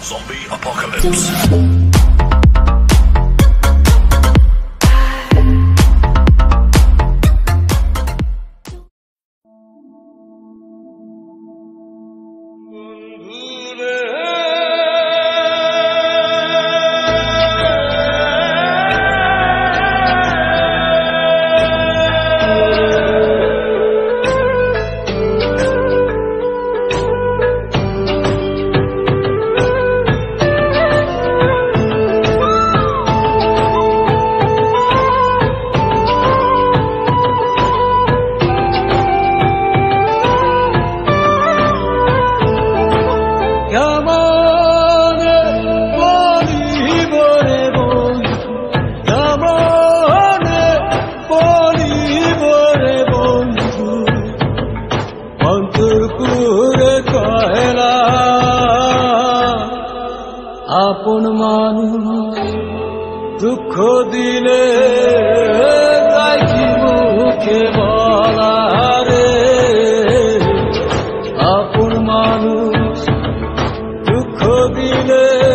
Zombie apocalypse. আপন মানুষ দুঃখ দিলে তাই কি মুখে বলা রে, আপন মানুষ দুঃখ দিলে